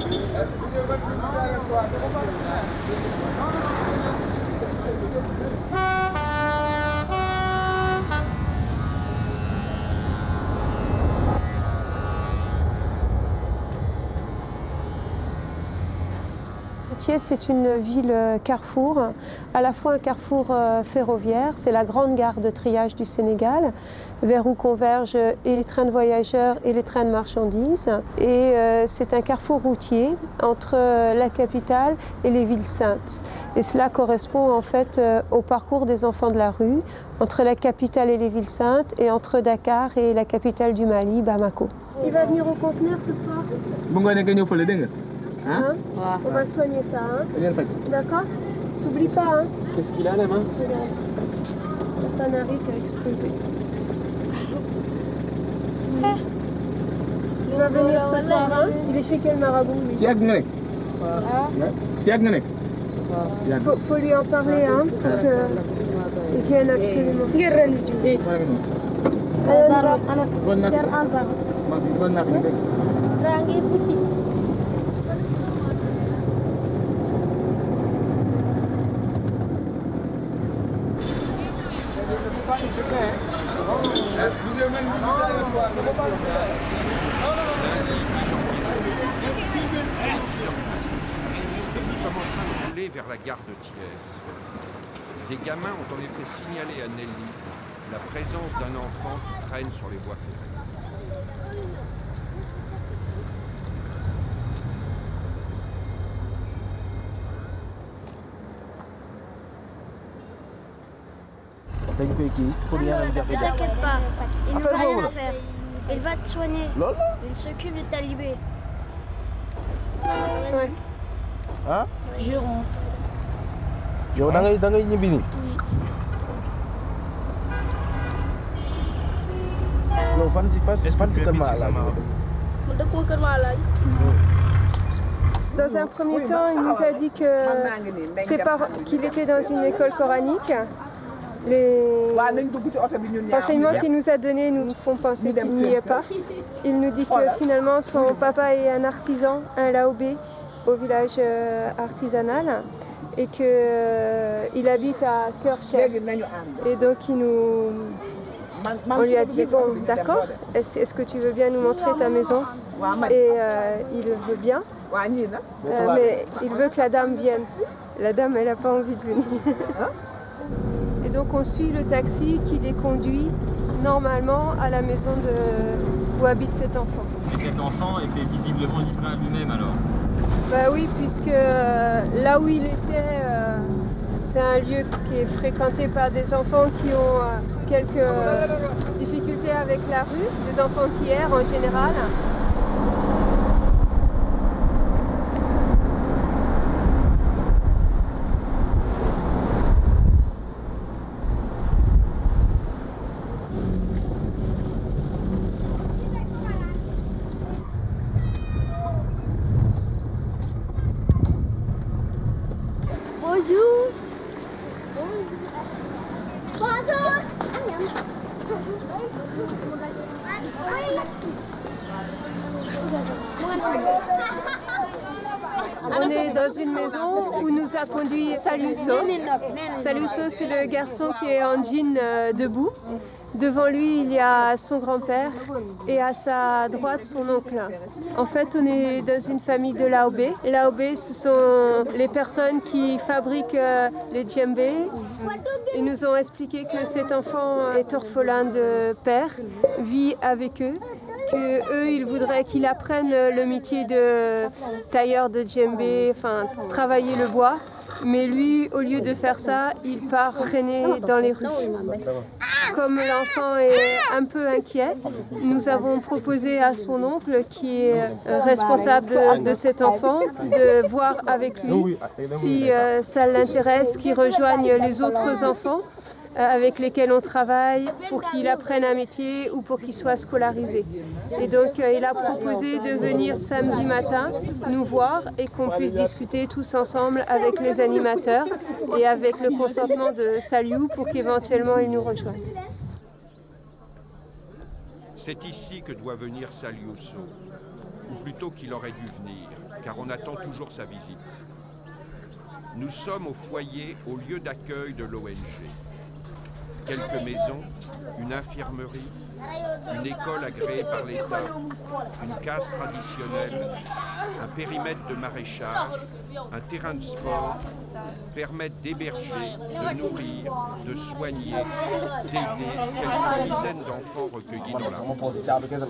Thiès, c'est une ville carrefour, à la fois un carrefour ferroviaire, c'est la grande gare de triage du Sénégal, vers où convergent et les trains de voyageurs et les trains de marchandises. Et c'est un carrefour routier entre la capitale et les villes saintes. Et cela correspond en fait au parcours des enfants de la rue, entre la capitale et les villes saintes, et entre Dakar et la capitale du Mali, Bamako. Il va venir au conteneur ce soir. Hein? On va soigner ça, hein? D'accord? N'oublie pas, hein? Qu'est-ce qu'il a à la main? Le canari qui a explosé. Tu vas venir ce soir, hein? Il est chez quel marabout, lui? Faut lui en parler, hein? Pour qu'il vienne absolument. Nous sommes en train de rouler vers la gare de Thiès. Des gamins ont en effet signalé à Nelly la présence d'un enfant qui traîne sur les voies ferrées. T'inquiète pas, il n'aura rien à faire. Il va te soigner. Il s'occupe de Talibé. Ouais. Hein? Je rentre. Yow da ngay ñibbi nii. Yow fan si kër Maalaaj. Mu dëkk kër Maalaaj. Dans un premier temps, il nous a dit qu'il était dans une école coranique. Les renseignements qu'il nous a donnés nous font penser qu'il n'y est pas. Il nous dit que finalement son papa est un artisan, un laobé au village artisanal et qu'il habite à Cœur-Cher. Et donc on lui a dit, bon d'accord, est-ce que tu veux bien nous montrer ta maison? Et il veut bien, mais il veut que la dame vienne. La dame, elle n'a pas envie de venir. Et donc on suit le taxi qui les conduit normalement à la maison où habite cet enfant. Et cet enfant était visiblement livré à lui-même alors? Bah oui, puisque là où il était, c'est un lieu qui est fréquenté par des enfants qui ont quelques difficultés avec la rue, des enfants qui errent en général. Bonjour. On est dans une maison où nous a conduit Saluso. Saluso, c'est le garçon qui est en jean debout. Devant lui, il y a son grand-père et à sa droite, son oncle. En fait, on est dans une famille de laobé. Laobé, ce sont les personnes qui fabriquent les djembés. Ils nous ont expliqué que cet enfant est orphelin de père, vit avec eux, qu'eux, ils voudraient qu'il apprenne le métier de tailleur de djembé, enfin, travailler le bois. Mais lui, au lieu de faire ça, il part traîner dans les rues. Comme l'enfant est un peu inquiet, nous avons proposé à son oncle, qui est responsable de cet enfant, de voir avec lui si ça l'intéresse, qu'il rejoigne les autres enfants avec lesquels on travaille pour qu'il apprenne un métier ou pour qu'il soit scolarisé. Et donc il a proposé de venir samedi matin nous voir et qu'on puisse discuter tous ensemble avec les animateurs et avec le consentement de Saliou pour qu'éventuellement il nous rejoigne. C'est ici que doit venir Saliousso, ou plutôt qu'il aurait dû venir, car on attend toujours sa visite. Nous sommes au foyer, au lieu d'accueil de l'ONG. Quelques maisons, une infirmerie, une école agréée par l'État, une case traditionnelle, un périmètre de maraîchage, un terrain de sport permettent d'héberger, de nourrir, de soigner, d'aider quelques dizaines d'enfants recueillis dans la rue.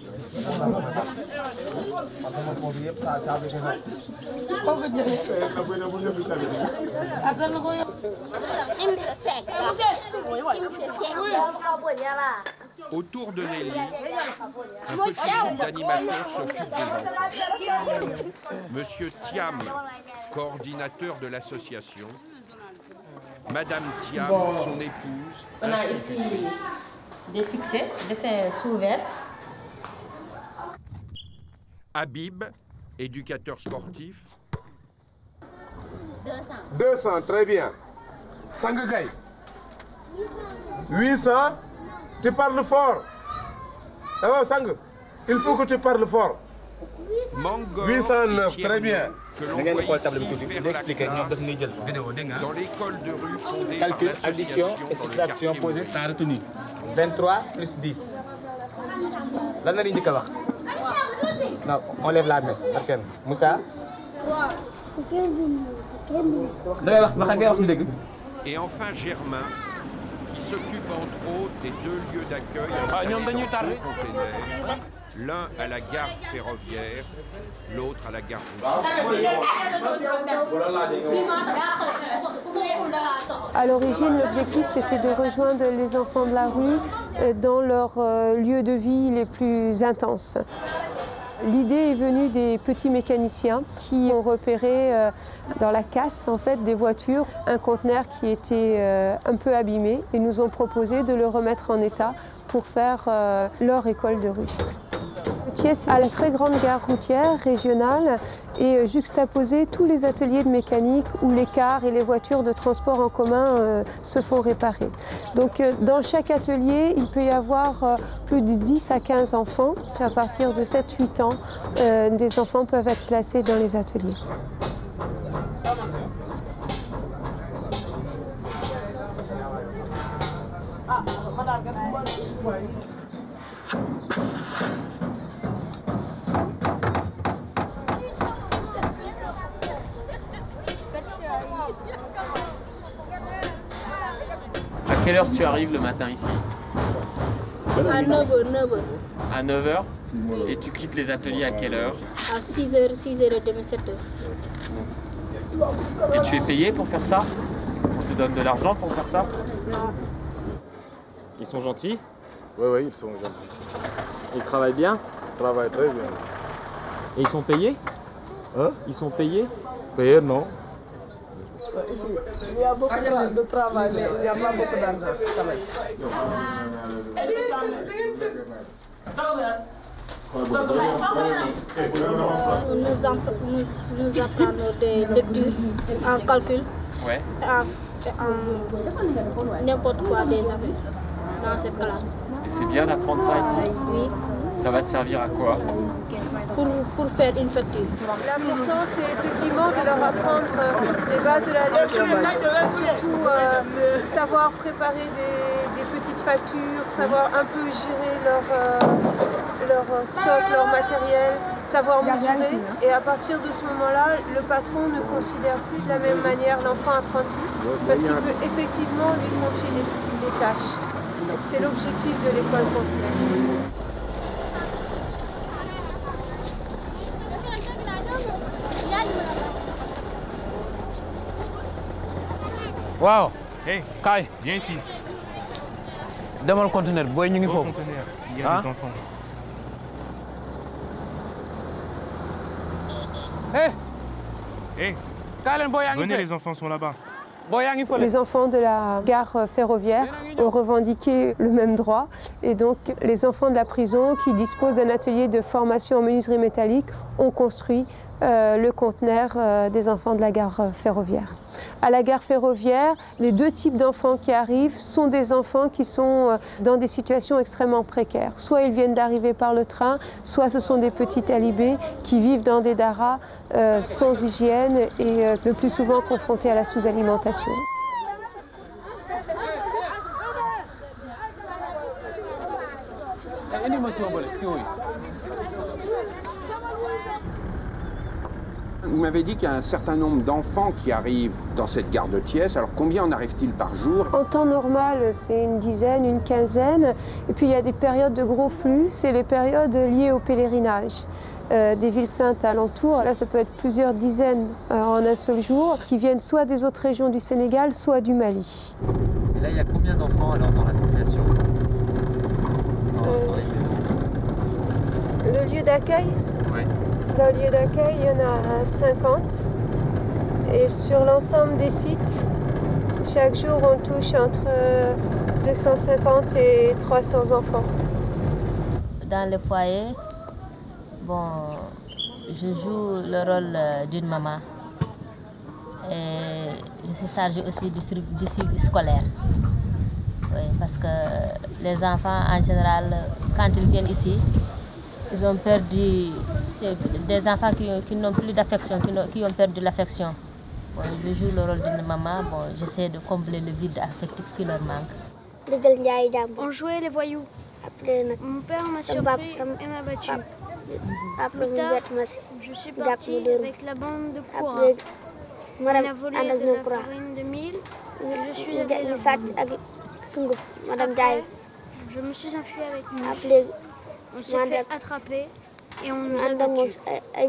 Autour de Nelly, un petit groupe d'animateurs s'occupe des enfants. Monsieur Thiam, coordinateur de l'association, Madame Thiam, son épouse, on a ici des fixés, dessins sous verre. Habib, éducateur sportif. 200, très bien. Sangakay. 800. Tu parles fort. Alors, Sang, il faut que tu parles fort. Mangor 809, très bien. Que l'on voit ici faire la classe dans l'école de rue fondée Calcul, par addition l'association et dans le soustraction quartier posée Moulin. sans retenue. 23 plus 10. Lan la ñuy njëkk a wax. Non, on lève la main. Ok. Moussa. Damay wax ngay wax ñu dégg. Et enfin Germain, qui s'occupe entre autres des deux lieux d'accueil installés dans deux containers, l'un à la gare ferroviaire, l'autre à la gare routière. À l'origine, l'objectif, c'était de rejoindre les enfants de la rue dans leurs lieux de vie les plus intenses. L'idée est venue des petits mécaniciens qui ont repéré dans la casse en fait, des voitures un conteneur qui était un peu abîmé et nous ont proposé de le remettre en état pour faire leur école de rue. Thiès a une très grande gare routière régionale et juxtaposé tous les ateliers de mécanique où les cars et les voitures de transport en commun se font réparer. Donc dans chaque atelier, il peut y avoir plus de 10 à 15 enfants. À partir de 7-8 ans, des enfants peuvent être placés dans les ateliers. À quelle heure tu arrives le matin ici? À 9h, 9h. À 9h. Et tu quittes les ateliers à quelle heure? À 6h, 6h30, 7h. Et tu es payé pour faire ça? On te donne de l'argent pour faire ça? Non. Ils sont gentils? Oui, ils sont gentils. Ils travaillent bien? Ils travaillent très bien. Et ils sont payés? Hein? Ils sont payés? Payés, non? Ici, il y a beaucoup de travail, mais il n'y a pas beaucoup d'argent. Nous apprenons des lectures en calcul, Ouais. en n'importe quoi des affaires dans cette classe. Et c'est bien d'apprendre ça ici? Oui, Ça va te servir à quoi? pour faire une facture. L'important, c'est effectivement de leur apprendre les bases de la lecture, et surtout savoir préparer des petites factures, savoir un peu gérer leur stock, leur matériel, savoir mesurer. Et à partir de ce moment-là, le patron ne considère plus de la même manière l'enfant apprenti, parce qu'il peut effectivement lui confier des tâches. C'est l'objectif de l'école complète. Wow. Hey, Kai. viens ici. Demande le conteneur. Boy, nous Au conteneur, il y a des enfants. Hey, Hey, Kalen, boy, venez, les enfants sont là-bas. Les enfants de la gare ferroviaire ont revendiqué le même droit et donc les enfants de la prison qui disposent d'un atelier de formation en menuiserie métallique ont construit le conteneur des enfants de la gare ferroviaire. À la gare ferroviaire, les deux types d'enfants qui arrivent sont des enfants qui sont dans des situations extrêmement précaires. Soit ils viennent d'arriver par le train, soit ce sont des petits talibés qui vivent dans des daras sans hygiène et le plus souvent confrontés à la sous-alimentation. Vous m'avez dit qu'il y a un certain nombre d'enfants qui arrivent dans cette gare de Thiès. Alors combien en arrive-t-il par jour? En temps normal, c'est une dizaine, une quinzaine. Et puis il y a des périodes de gros flux, c'est les périodes liées au pèlerinage. Des villes saintes alentours, là ça peut être plusieurs dizaines en un seul jour, qui viennent soit des autres régions du Sénégal, soit du Mali. Et là, il y a combien d'enfants alors dans l'association? Le lieu d'accueil? Oui. Dans le lieu d'accueil, il y en a 50. Et sur l'ensemble des sites, chaque jour, on touche entre 250 et 300 enfants. Dans le foyer, bon, je joue le rôle d'une maman. Et je suis chargée aussi du suivi scolaire. Oui, parce que les enfants, en général, quand ils viennent ici, ils ont perdu, c'est des enfants qui n'ont plus d'affection, qui ont perdu l'affection. Bon, je joue le rôle d'une maman, bon, j'essaie de combler le vide affectif qui leur manque. On jouait les voyous. Mon père m'a surpris et m'a battu. Plus tard, je suis partie avec la bande de Koura. On a volé de la farine de mil et je suis allée là-bas. Je me suis enfuie avec lui. On s'est fait attraper et on nous a battus.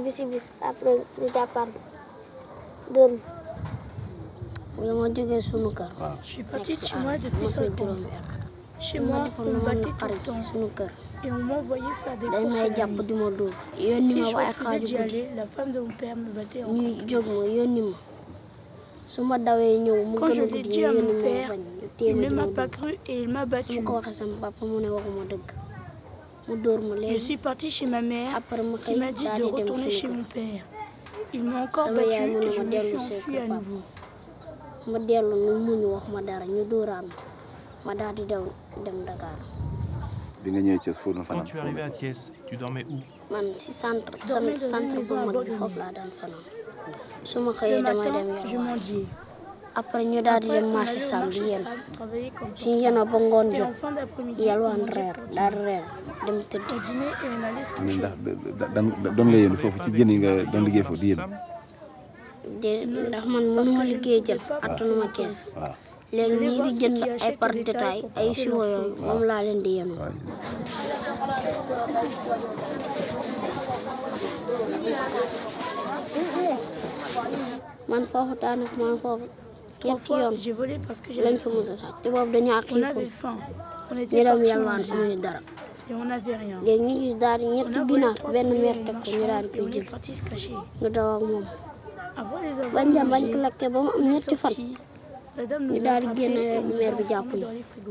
Je suis partie de chez moi depuis 5 ans. Chez moi, on me battait tout le temps. Et on m'envoyait faire des courses à la nuit. Si je refusais d'y aller, la femme de mon père me battait encore. Quand je l'ai dit à mon père, il ne m'a pas cru et il m'a battu. Je suis partie chez ma mère qui m'a dit de retourner chez mon père. Il m'a encore battu et je me suis enfuie à nouveau. Quand tu es arrivé à Thiès, tu dormais où? Je dormais dans une maison à bord de nuit. Le matin, je mendiais. Après, on allait au marché samedi, travailler comme ça. Et en fin d'après-midi, on mangeait pour dîner. Au dîner, et on allait se coucher. Parfois, j'ai volé parce que j'avais faim. On avait faim. On était partis manger. Et on n'avait rien. On a volé 3 poulets et une marche et on est partis se cacher. Après les avoir sortis, la dame nous a attrapés et nous a enfermés dans les frigos.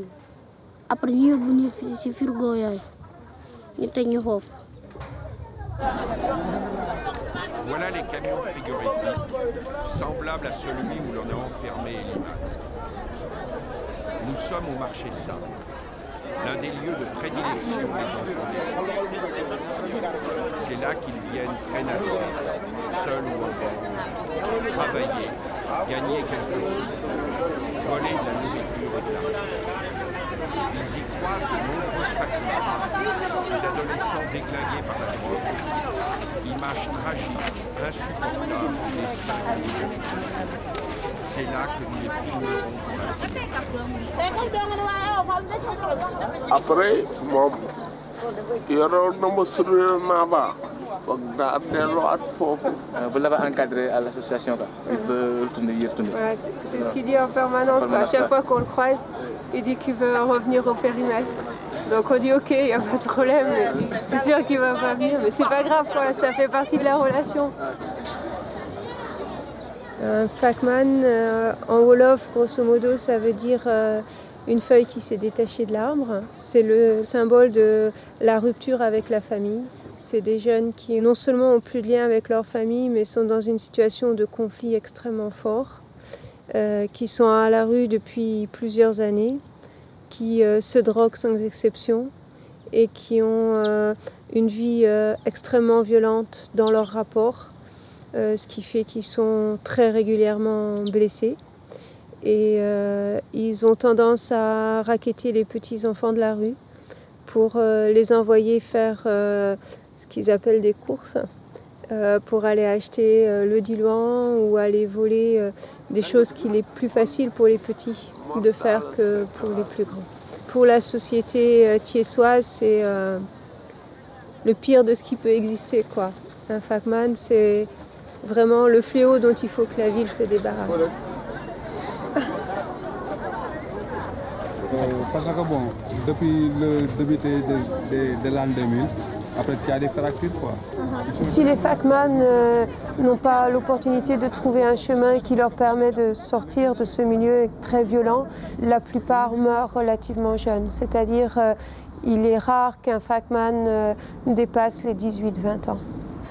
Voilà les camions frigorifiques, semblables à celui où l'on a enfermé Eliman. Nous sommes au marché Saint, l'un des lieux de prédilection des enfants. C'est là qu'ils viennent traînasser, seuls ou en bande, travailler, gagner quelques sous, voler de la nourriture et de l'argent. Ils y croisent de nombreux fragments, ces adolescents déglingués par la drogue, image tragique, insupportable C'est là que nous les filmerons pour la Après, moom yoroon na ma sourire naa ba foog naa delluwaat foofu. Vous l'avez encadré à l'association, il veut retourner, y retourner. Ouais, c'est ce qu'il dit en permanence. À chaque fois qu'on le croise, il dit qu'il veut revenir au périmètre. Donc on dit ok, il n'y a pas de problème, c'est sûr qu'il va pas venir, mais c'est pas grave, quoi, ça fait partie de la relation. Un Fakman, en Wolof, grosso modo, ça veut dire une feuille qui s'est détachée de l'arbre. C'est le symbole de la rupture avec la famille. C'est des jeunes qui non seulement ont plus de lien avec leur famille, mais sont dans une situation de conflit extrêmement fort, qui sont à la rue depuis plusieurs années, qui se droguent sans exception et qui ont une vie extrêmement violente dans leur rapport, ce qui fait qu'ils sont très régulièrement blessés. Et ils ont tendance à racketter les petits-enfants de la rue pour les envoyer faire ce qu'ils appellent des courses, pour aller acheter le diluant ou aller voler des choses qu'il est plus facile pour les petits de faire que pour les plus grands. Pour la société thiessoise, c'est le pire de ce qui peut exister, quoi. Un FACMAN, c'est vraiment le fléau dont il faut que la ville se débarrasse. Parce que bon, depuis le début de l'an 2000, après il y a des fractures, quoi. Si les FACMAN n'ont pas l'opportunité de trouver un chemin qui leur permet de sortir de ce milieu très violent, la plupart meurent relativement jeunes. C'est-à-dire, il est rare qu'un FACMAN dépasse les 18-20 ans.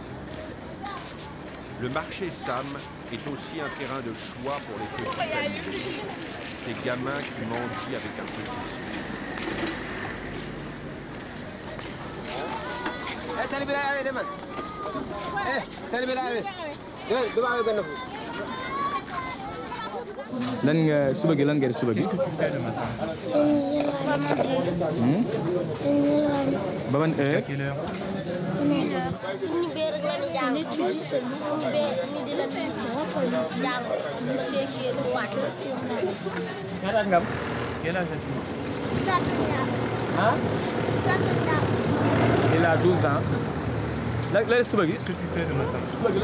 Le marché Sam est aussi un terrain de choix pour les petits familles. Ces gamins qui mendient avec un petit sou. Qu'est-ce que tu fais le matin? Jusqu'à quelle heure? On étudie seulement. Quel âge as-tu? Il a 12 ans. Qu'est-ce que tu fais le matin?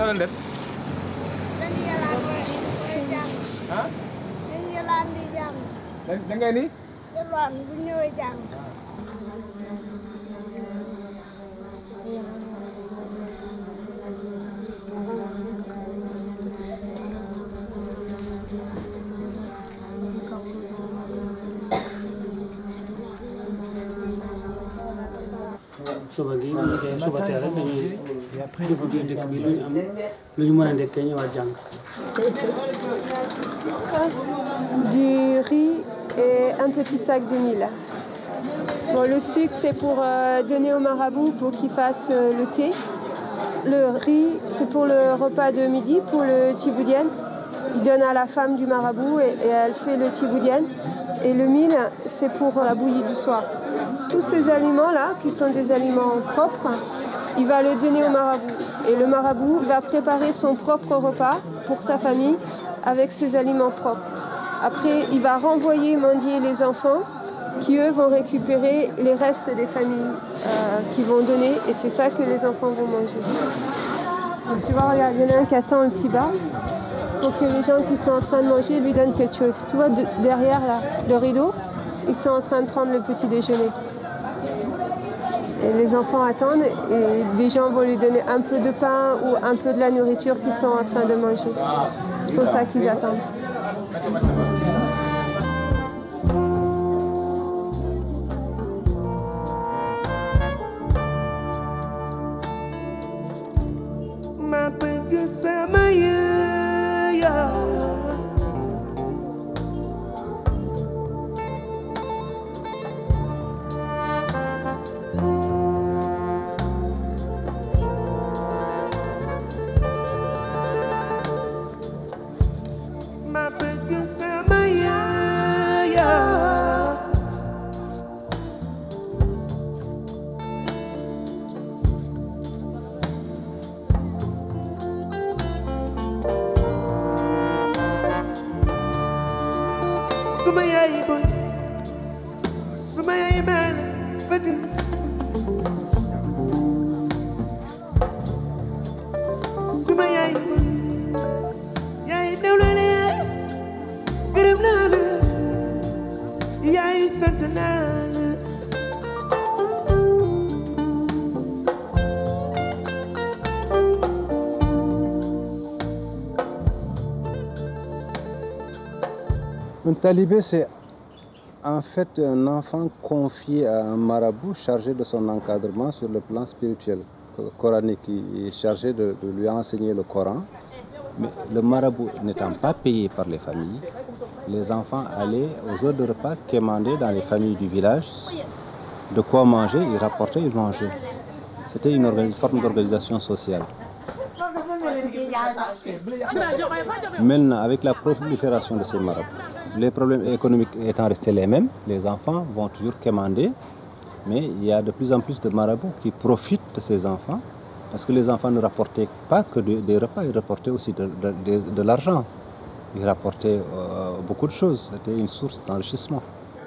Du riz et un petit sac de mil. Bon, le sucre, c'est pour donner au marabout pour qu'il fasse le thé. Le riz, c'est pour le repas de midi, pour le tiboudienne. Il donne à la femme du marabout et elle fait le tiboudienne. Et le mil, c'est pour la bouillie du soir. Tous ces aliments-là, qui sont des aliments propres, il va le donner au marabout. Et le marabout va préparer son propre repas pour sa famille avec ses aliments propres. Après, il va renvoyer mendier les enfants qui, eux, vont récupérer les restes des familles qui vont donner. Et c'est ça que les enfants vont manger. Donc, tu vois, regarde, il y en a un qui attend le petit bar pour que les gens qui sont en train de manger lui donnent quelque chose. Tu vois, derrière là, le rideau, ils sont en train de prendre le petit déjeuner. Et les enfants attendent et des gens vont lui donner un peu de pain ou un peu de la nourriture qu'ils sont en train de manger. C'est pour ça qu'ils attendent. Un talibé, c'est en fait un enfant confié à un marabout chargé de son encadrement sur le plan spirituel. coranique qui est chargé de lui enseigner le Coran. Mais le marabout n'étant pas payé par les familles, les enfants allaient aux heures de repas quémander dans les familles du village. De quoi manger, ils rapportaient, ils mangeaient. C'était une forme d'organisation sociale. Maintenant, avec la prolifération de ces marabouts, les problèmes économiques étant restés les mêmes, les enfants vont toujours quémander, mais il y a de plus en plus de marabouts qui profitent de ces enfants, parce que les enfants ne rapportaient pas que des repas, ils rapportaient aussi de l'argent. Ils rapportaient beaucoup de choses, c'était une source d'enrichissement.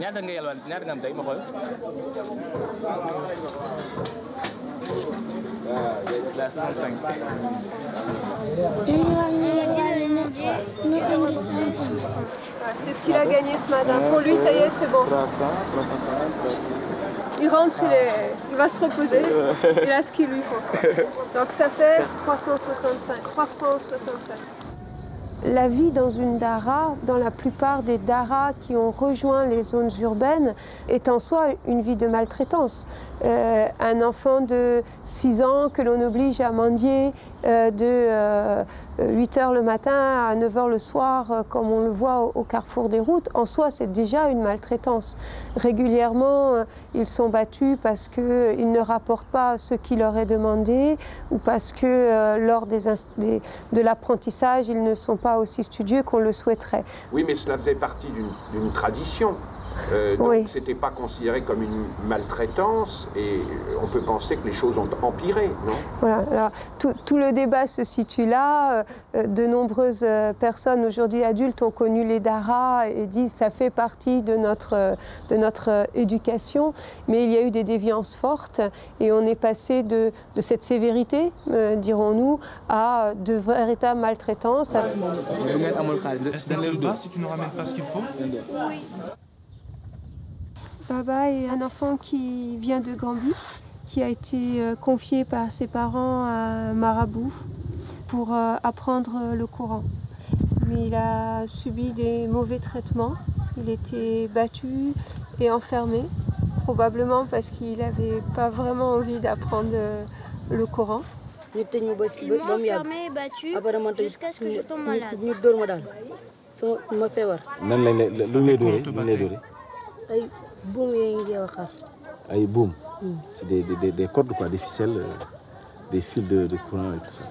La 65. C'est ce qu'il a gagné ce matin. Pour lui, ça y est, c'est bon. Il rentre, il va se reposer. Il a ce qu'il lui faut. Donc ça fait 3 francs 65. La vie dans une dara, dans la plupart des daras qui ont rejoint les zones urbaines, est en soi une vie de maltraitance. Un enfant de 6 ans que l'on oblige à mendier de 8 h le matin à 9 h le soir, comme on le voit au carrefour des routes, en soi c'est déjà une maltraitance. Régulièrement, ils sont battus parce qu'ils ne rapportent pas ce qui leur est demandé ou parce que lors de l'apprentissage, ils ne sont pas aussi studieux qu'on le souhaiterait. Oui, mais cela faisait partie d'une tradition. Donc oui. C'était pas considéré comme une maltraitance et on peut penser que les choses ont empiré, non? Voilà, alors, tout le débat se situe là. De nombreuses personnes aujourd'hui adultes ont connu les daras et disent que ça fait partie de notre éducation, mais il y a eu des déviances fortes et on est passé de cette sévérité, dirons-nous, à de véritables maltraitances. Est-ce que tu bats si tu ne ramènes pas ce qu'il faut? Oui. Baba est un enfant qui vient de Gambie, qui a été confié par ses parents à un marabout pour apprendre le Coran. Mais il a subi des mauvais traitements, il était battu et enfermé, probablement parce qu'il n'avait pas vraiment envie d'apprendre le Coran. Ils m'ont enfermé et battu jusqu'à ce que je tombe malade. Ay boum. C'est des cordes, quoi, des ficelles, des fils de courant et tout ça.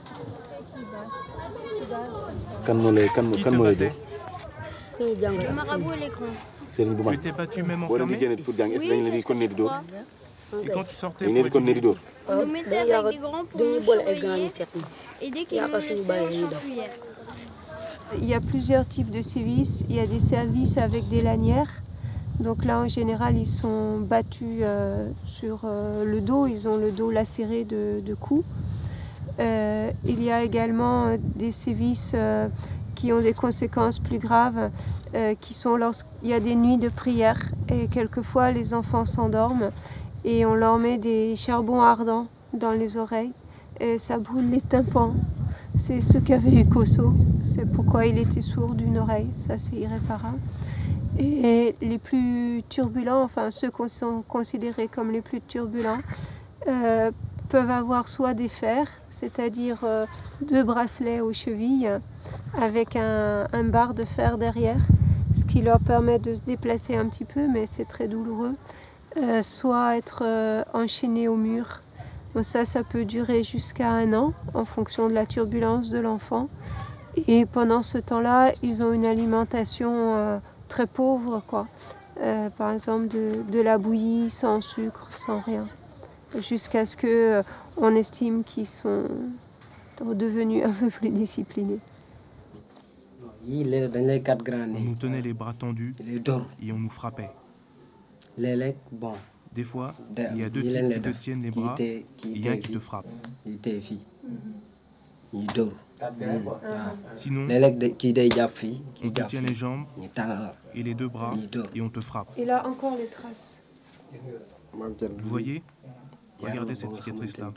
Le marabout et l'écran. Tu étais battu même enfermé? Oui, et quand tu sortais pour étudier? On nous mettait avec des grands pour nous surveiller et dès qu'ils nous laissaient, on s'enfuyait. Il y a plusieurs types de sévices. Il y a des services avec des lanières. Donc là, en général, ils sont battus sur le dos. Ils ont le dos lacéré de coups. Il y a également des sévices qui ont des conséquences plus graves, qui sont lorsqu'il y a des nuits de prière. Et quelquefois, les enfants s'endorment et on leur met des charbons ardents dans les oreilles. Et ça brûle les tympans. C'est ce qu'avait eu Kosso. C'est pourquoi il était sourd d'une oreille. Ça, c'est irréparable. Et les plus turbulents, enfin ceux qui sont considérés comme les plus turbulents, peuvent avoir soit des fers, c'est-à-dire 2 bracelets aux chevilles avec un bar de fer derrière, ce qui leur permet de se déplacer un petit peu, mais c'est très douloureux, soit être enchaînés au mur. Donc ça peut durer jusqu'à 1 an en fonction de la turbulence de l'enfant. Et pendant ce temps-là, ils ont une alimentation très pauvre, quoi. Par exemple de la bouillie sans sucre, sans rien, jusqu'à ce qu'on estime qu'ils sont devenus un peu plus disciplinés. On nous tenait les bras tendus et on nous frappait. Des fois, il y a 2 types qui te tiennent les bras et un qui te frappe. Sinon, on te tient les jambes et les 2 bras et on te frappe. Et là encore les traces. Vous voyez? Regardez cette cicatrice-là.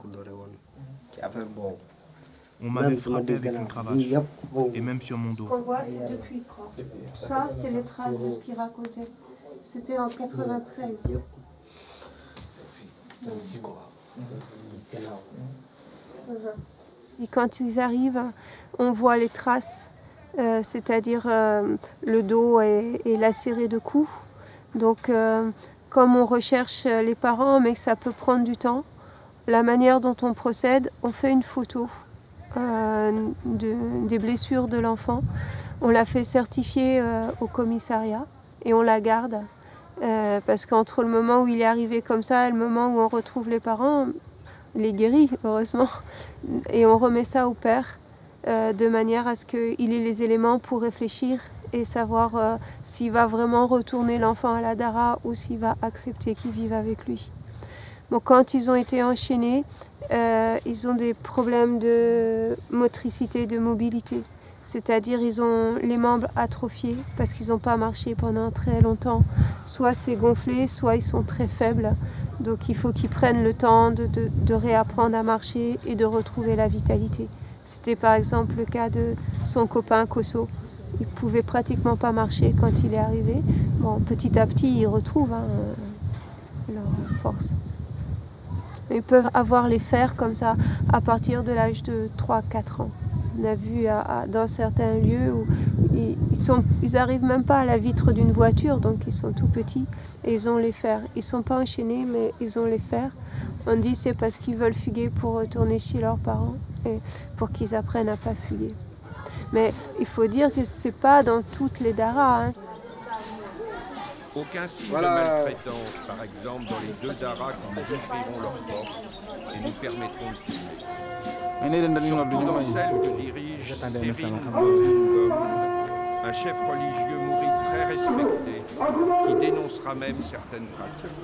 On m'avait frappé avec une cravache et même sur mon dos. Ce qu'on voit, c'est depuis quand. Ça, c'est les traces de ce qu'il racontait. C'était en 93. Et quand ils arrivent, on voit les traces, c'est-à-dire le dos est lacéré de coups. Donc, comme on recherche les parents, mais que ça peut prendre du temps, la manière dont on procède, on fait une photo des blessures de l'enfant. On la fait certifier au commissariat et on la garde. Parce qu'entre le moment où il est arrivé comme ça et le moment où on retrouve les parents, il est guéri, heureusement. Et on remet ça au père de manière à ce qu'il ait les éléments pour réfléchir et savoir s'il va vraiment retourner l'enfant à la Dara ou s'il va accepter qu'il vive avec lui. Bon, quand ils ont été enchaînés, ils ont des problèmes de motricité, de mobilité. C'est-à-dire ils ont les membres atrophiés parce qu'ils n'ont pas marché pendant très longtemps. Soit c'est gonflé, soit ils sont très faibles. Donc il faut qu'ils prennent le temps de réapprendre à marcher et de retrouver la vitalité. C'était par exemple le cas de son copain Kosso. Il ne pouvait pratiquement pas marcher quand il est arrivé. Bon, petit à petit, ils retrouvent leur force. Ils peuvent avoir les fers comme ça à partir de l'âge de 3-4 ans. On a vu dans certains lieux où ils n'arrivent même pas à la vitre d'une voiture, donc ils sont tout petits et ils ont les fers. Ils ne sont pas enchaînés, mais ils ont les fers. On dit c'est parce qu'ils veulent fuguer pour retourner chez leurs parents et pour qu'ils apprennent à ne pas fuguer. Mais il faut dire que ce n'est pas dans toutes les daras. Aucun signe de maltraitance, par exemple, dans les 2 daras qui nous ouvriront leurs portes et nous permettront de filmer. Surtout dans celle que dirige Sérine Ngom, un chef religieux mouride très respecté, qui dénoncera même certaines pratiques.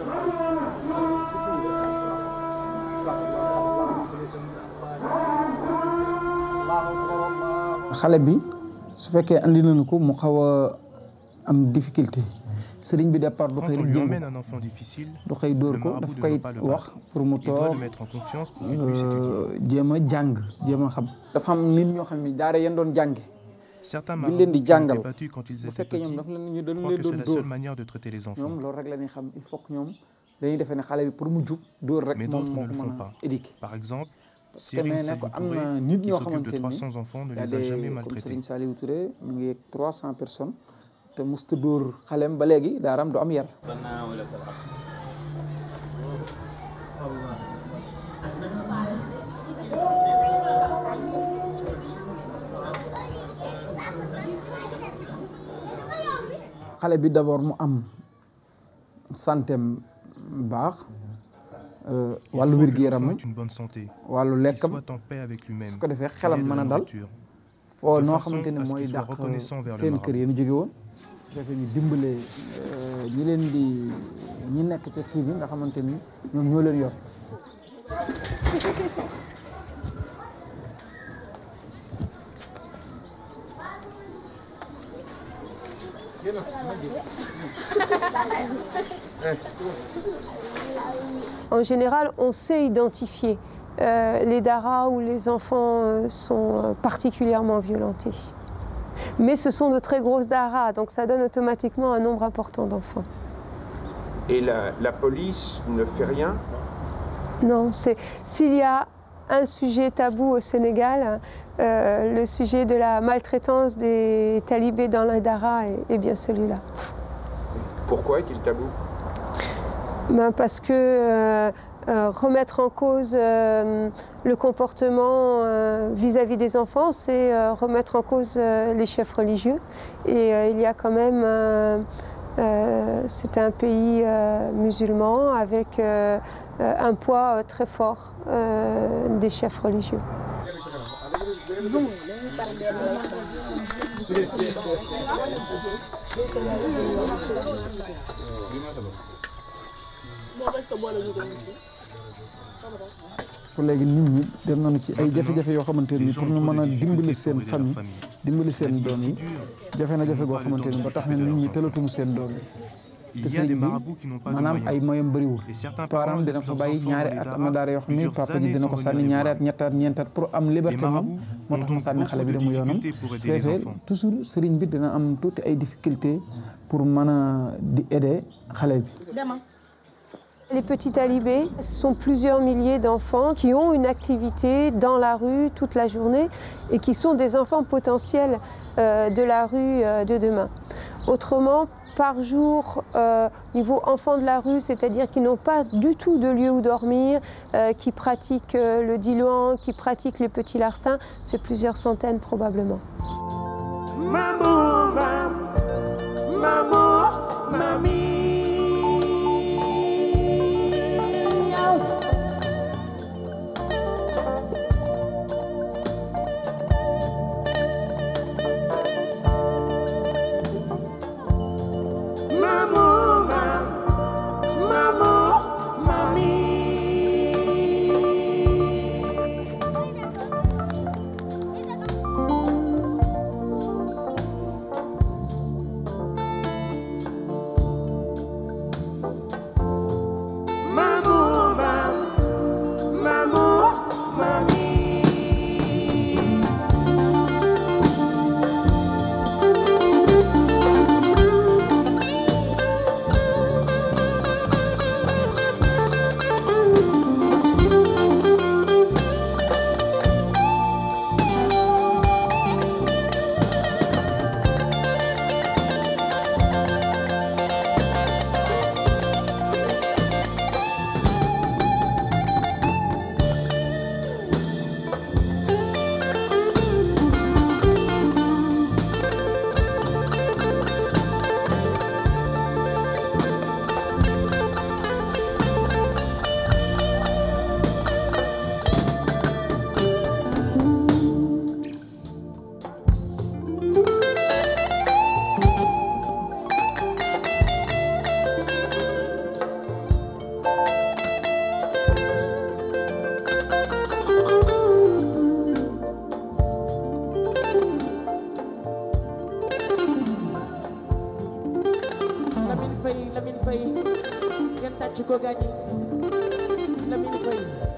xale bi su fekkee andi nañu ko mu xaw a am difficulté sëriñ bi départ du xëy rek jël du xëy dóor ko daf koy wax pour mu toog jéem a jàng jéem a xam. dafa am nit ñoo xam ne daara yéen doon jànge bi leen di jàngal bu fekkee ñoom dafa leen ñu dañu leen doon dóor ñoom loolu rek la ñuy xam il faut que ñoom dañuy defee ne xale bi pour mu jub dóor rek moom moo ko mën a éduquer. parce que nee na ko am na nit ñoo xamante ni y a des comme Serigne Saliou Touré mu ngi 300 personnes te musta dóor xaleem ba léegi daaram du am yar. xale bi d'abord mu am santeem baax. wàllu wér-gu-yaramam wàllu lekkam su ko defee xelam mën a dal foo noo xamante ne mooy dàq seen kër yi ñu jóge woon su defee ñu dimbale ñi leen di ñi nekk ca kii bi nga xamante ni ñoom ñoo leen yor. En général, on sait identifier les daras où les enfants sont particulièrement violentés. Mais ce sont de très grosses daras, donc ça donne automatiquement un nombre important d'enfants. Et la police ne fait rien? Non, s'il y a un sujet tabou au Sénégal, le sujet de la maltraitance des talibés dans les daras est bien celui-là. Pourquoi est-il tabou? Parce que remettre en cause le comportement vis-à-vis des enfants, c'est remettre en cause les chefs religieux. Et il y a quand même, c'est un pays musulman avec un poids très fort des chefs religieux. pour léegi nit ñi dem nañu ci ay jafe-jafe yoo xamante ni pour ñu mën a dimbali seen famille dimbali seen doom yi jafe na jafe goo xamante ni ba tax na nit ñi tëlatuñu seen doom yi te sëriñ bi maanaam ay moyam bëriwul parent dina fa bàyyi ñaari at am na daara yoo xam ni papa ji dina ko sànni ñaari at ñetti at ñeenti at pour am liberté moom moo tax mu sànni xale bi demu yoonam su defee toujours sëriñ bi dina am tuuti ay difficulté pour mën a di aider xale bi. Les petits talibés, ce sont plusieurs milliers d'enfants qui ont une activité dans la rue toute la journée et qui sont des enfants potentiels de la rue de demain. Autrement, par jour, niveau enfants de la rue, c'est-à-dire qui n'ont pas du tout de lieu où dormir, qui pratiquent le diloin, qui pratiquent les petits larcins, c'est plusieurs centaines probablement. Maman, maman, mamie. Lamine Faye ngeen tàcc ko gaañi Lamine Faye